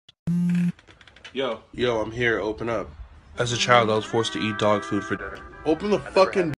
Yo, I'm here. Open up. As a child, I was forced to eat dog food for dinner. Open the fucking